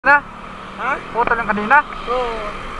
Na? Ha? Putol yung kanina? Oo.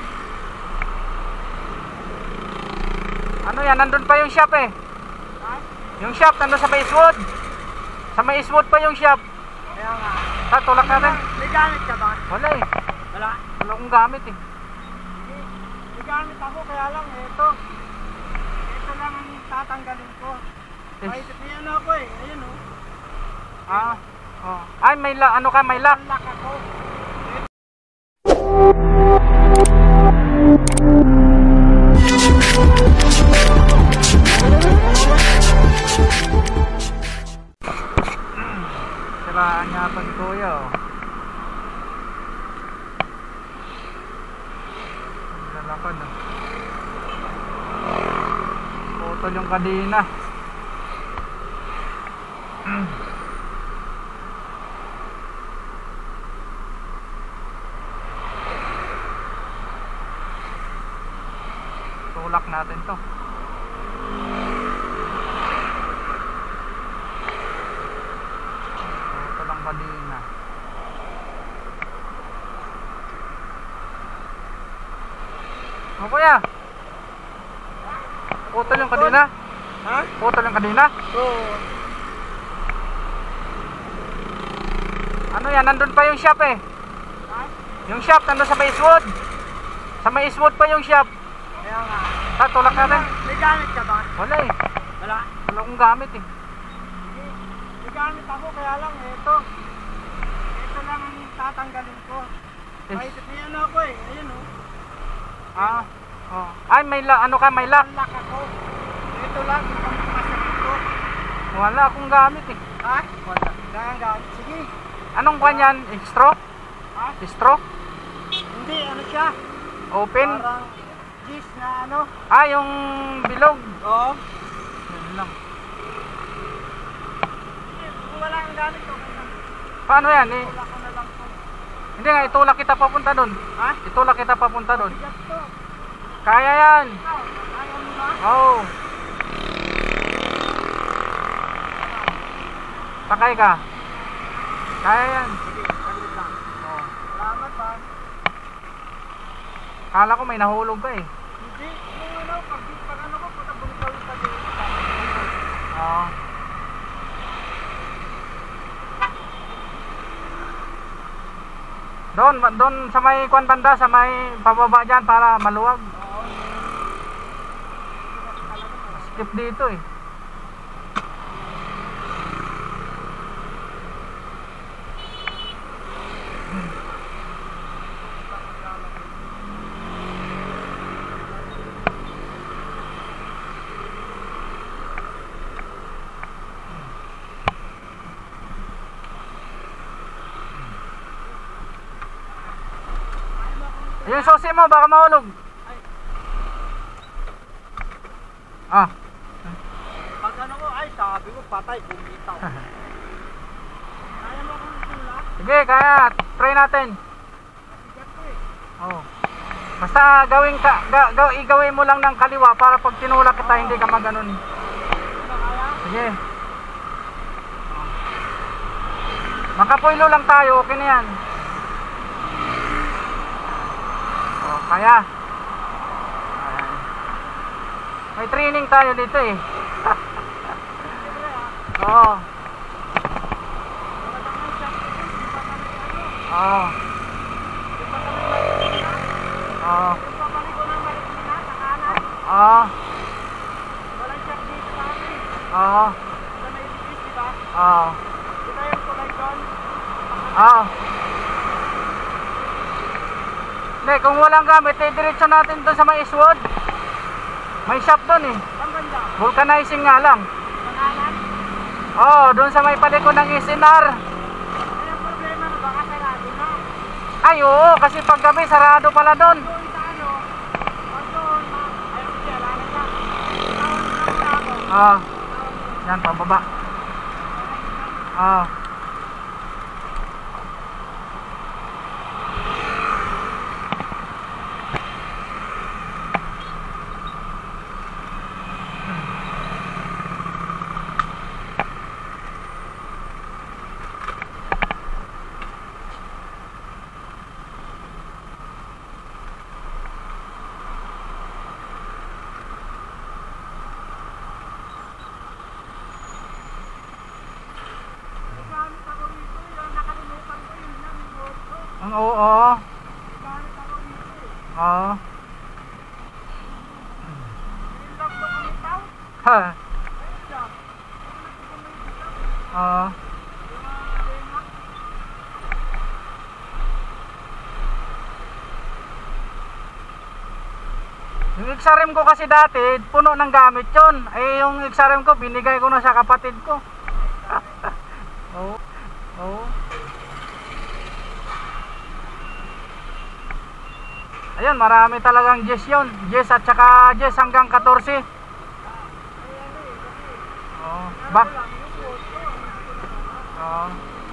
Ano yan? Nandun pa yung shop eh. Ha? Yung shop, nandun sa may Eastwood. Sa may Eastwood pa yung shop. Kaya nga. Tulak natin. May gamit ka ba? Wala eh. Wala. Wala akong gamit eh. May gamit ako, kaya lang ito. Ito lang ang tatanggalin ko. Ay, may ano ako eh. Ayun oh. Ah. Oh. Ay, may ano ka? May lock. Lock ako. Siraan yata ni Kuya oh. Lalakad oh. Putol yung kadena. Tulak natin to. Ito lang kadena. O Kuya, putol yung kadena. Ha? Putol yung kadena. Oo. Ano yan? Nandun pa yung shop eh. Ha? Yung shop nandun sa may Eastwood. Sa may Eastwood pa yung shop. Kaya nga. Tulak natin. May gamit ka ba? Wala eh. Wala. Wala akong gamit eh. May gamit ako, kaya lang ito. Ito lang ang tatanggalin ko. Ay, may ano ako eh. Ayun oh. Ah. Oh. Ay, may ano ka? May lock. Lock ako. Ito lang ang pagpapasok ko. Wala akong gamit eh. Ha? Wala. Kaya gamit. Sige. Anong kanyan? Straw? Ha? Straw? Hindi, ano siya? Open? Parang gis na ano. Ah, yung bilog. Oo. Yan lang. Kung wala kang gamit, okay lang. Paano yan eh? Wala ko na lang po. Hindi nga, itulak kita papunta dun. Ha? Itulak kita papunta dun. Bigat to. Kaya yan. Ayaw mo ba? Oo. Sakay ka. Kaya yan. Sige, saglit lang. Oh. Salamat pa. Kala ko may nahulog ka eh. Hindi, yung ano, pag ano ko, pagkabulit ko yung pag Oo. Doon sa may kwan banda, sa may pababa dyan para maluwag. Oo. Skip dito eh. Yung susi mo, baka mahulog. Ah. Pag ano ko, ay sabi ko, patay, bumitaw. Kaya mo akong tulak? Sige, kaya. Try natin. Bigat ko eh. Oh. Basta igawin mo lang ng kaliwa para pag tinulak kita hindi ka maganon. Ano kaya? Sige. Makapuylo lang tayo, okay na yan. Oh, kaya. Ayan. May training tayo dito eh. Oo. Oo. Oo. Pabalik ko ng Marikina sa kanan. Oo. Walang shop dito sa amin. Oo. Sa may Luis, di ba? Oo. Di ba yung tulay doon? Oo. Hindi, kung walang gamit, diretso natin doon sa may Eastwood. May shop doon eh. Ang ganda. Vulcanizing nga lang. Sa kanan? Oo, doon sa may palikod ng SNR. Ay, ang problema na baka sarado na. Ay, oo, kasi pag gabi, sarado pala doon. Doon sa ano, pag doon, ayaw siya, lalaki na. Tawag na muna ako. Oo. Yan, pababa. Oo. Oo. Gamit ako dito eh. Oo. Yung lock doon kami tao. Ha. Ayun siya. Ano nagpupunay dito? Oo. Yung mga kadena. Yung XRM ko kasi dati, puno ng gamit yon. Eh, yung XRM ko, binigay ko na sa kapatid ko. Oo. Oo. Ayun, marami talagang Jess yun. Jess at saka Jess hanggang 14. Ay ano eh. Kasi Oo. ano lang yung photo. Oo.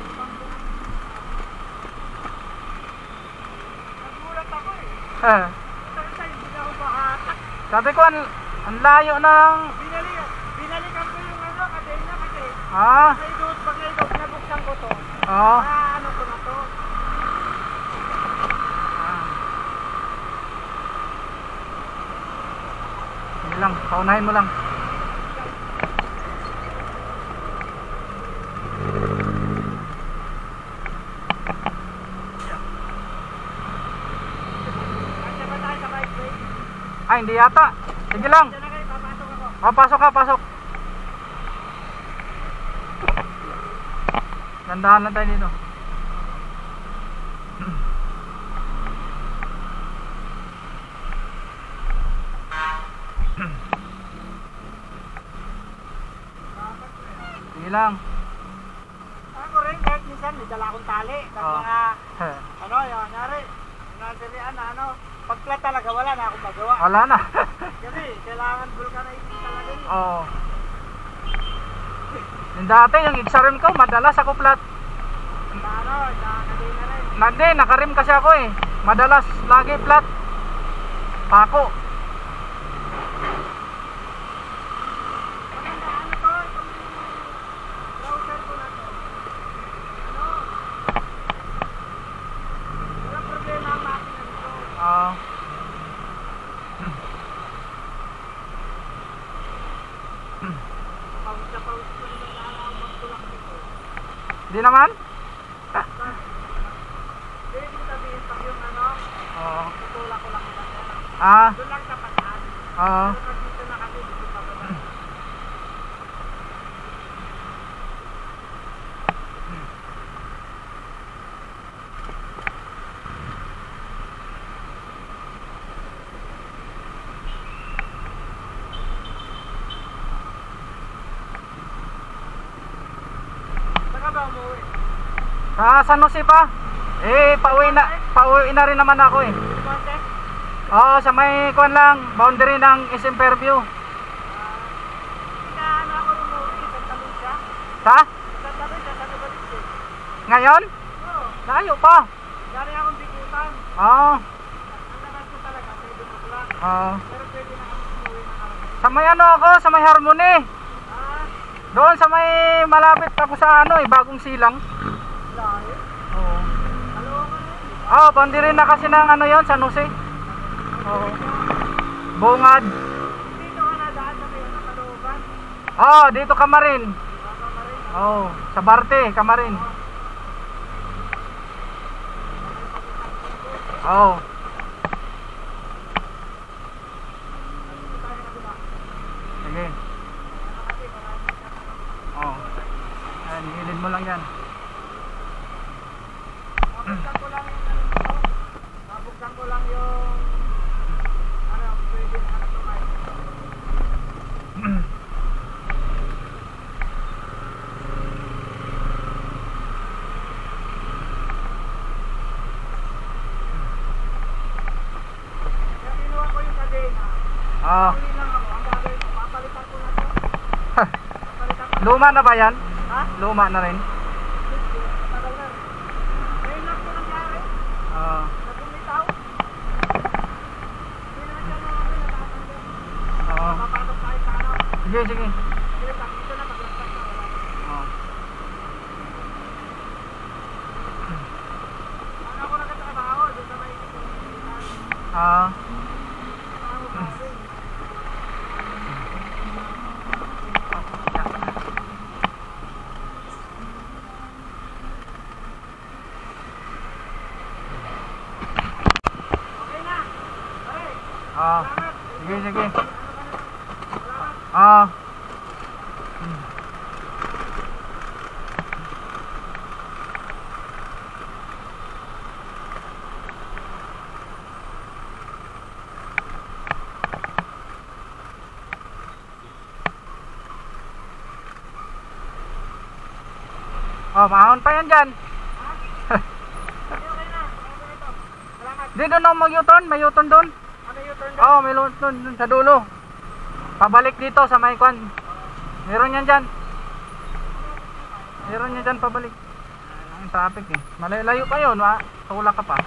Nagulat ako eh. Eh, Tantay, hindi na ako makatak. sabi ko, ang layo ng... Binalikan ko yung ano, kadena kasi. Ah, Pag naidot, nabuksan ko to. oo. Ano ko na to. Sige lang, paunahin mo lang. Kasi ba tayo sa bikeway? Ay, hindi yata. Sige lang. Diyan na kayo, papasok ako. Oh, pasok ka, pasok. Gandahan lang tayo dito. Sige lang. Ako rin, kahit minsan may dala akong tali. Kahit Oo. mga, ano, yung nangyari. Nasirian na ano. Pagpla talaga, wala na akong magawa. Wala na. Kasi kailangan vulcanizing talaga yun. Oo. Yung dati, yung XRM ko, madalas ako flat. Sa ano, nakakagay na rin. Hindi, nakarim kasi ako eh. Madalas, lagi flat. Pako. Maganda, ano to, itong browser ko na to. Ano? Walang problema ang makina nito. Oo. Pawis na pawis ko naman na ang magtulak nito. Di naman? Pwede mo sabihin pag yung ano, Oo. tutulak ko lang lang yan. Ah, Doon lang sa pagkaan. oo. Pero pag dito na kasi, dito pa ba? Saka ba umuwi? Sa San Jose pa? Eh, pauwi na rin naman ako eh. Konti? Oo, sa may kuwan lang, boundary ng SM Fairview. Kaya ano ako umuwi, isang talon siya. Sa? Isang talon siya, sa Nagalit. Ngayon? Oo, Layo pa. galing akong bikutan. Oo. Ang lakas ko talaga, 7 o'clock. Oo. Pero pwede na kami umuwi ng araw. Sa may ano ako, sa may Harmony. Ah, Doon sa may malapit ako sa ano eh, bagong silang. layo. Oo. Dalawa ka na yun. Oo, boundary na kasi ng ano yon, San Jose. Oo. Bungad. Dito ka na daan sa may ano, Kalooban. Oo, dito Kamarin. Baka pa rin. Oo, sa Barte, Kamarin. Oo. Sige. Oo. Ayan, hilid mo lang yan. Nabuksan ko lang yung ano nito. Nabuksan ko lang yung ano, pwede na ano to kayo. Kaya kinuha ko yung kadena. Oo. Huli lang ako. Ang gagawin ko, papalitan ko na to. Papalitan ko. Luma na ba yan? Ha? Luma na rin. Matagal na rin. Ngayon lang ko nangyari. Oo. Nagumitaw. Hindi naman siya naman natatanggal. Oo. Papasok tayo sa ano. Sige, sige. Sige, dito na paglagpas na wala. Oo. Ano ako nagtatrabaho doon sa may Pilipinas. Oo. Trabaho pa rin. Ah, sige, sige. Ah. Oh, mahon pa yan dyan. Di doon ako mag-U-turn, may U-turn doon. Ano yung turn Oo, may U-turn doon sa dulo. Pabalik dito sa may kwan. Meron yan dyan. Meron yan dyan pabalik. Ang traffic eh. Malayo pa yun, tulak ka pa.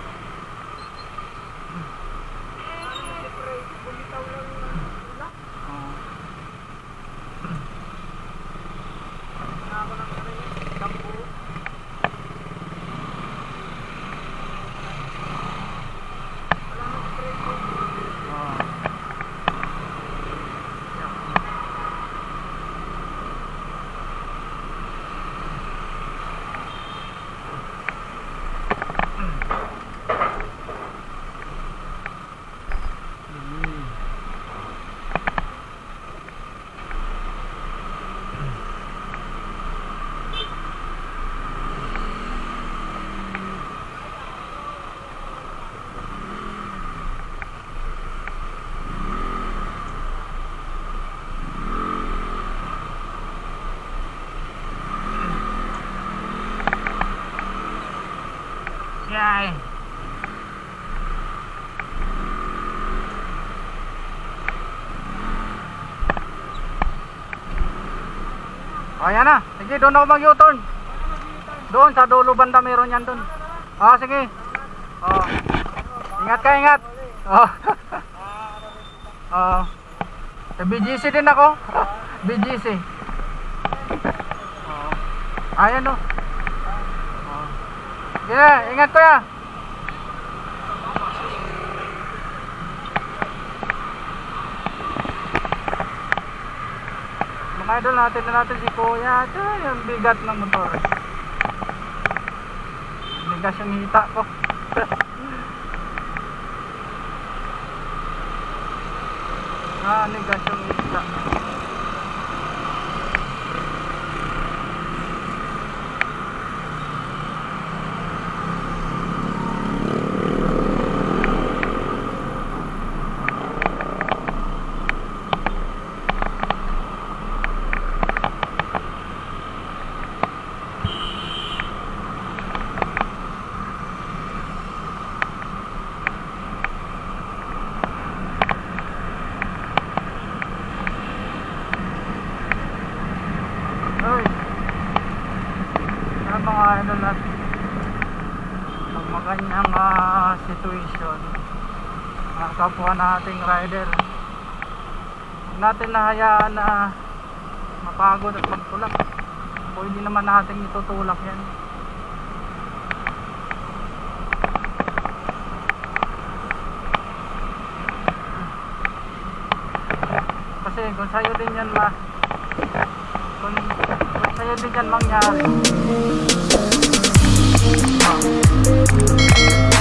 Yay! Oh, yan na. Sige, doon ako mag-U-turn. Doon, sa dulo banda meron yan doon. Oh, sige. Oh. Ingat ka, ingat. Oh. Oh. Sa BGC din ako. BGC. Oh. Ayan oh. Oh. Yeah, ingat ko ya. Mga idol, natin si Kuya. Ito yung bigat ng motor. Bigas yung hita ko. Bigas yung hita. Mga ano natin pag maganyang situation, kapwa nating rider, huwag natin nahayaan na mapagod at magtulak. Pwede naman natin itutulak yan. Kasi kung sa'yo din yan kung sa'yo din yan mangyari,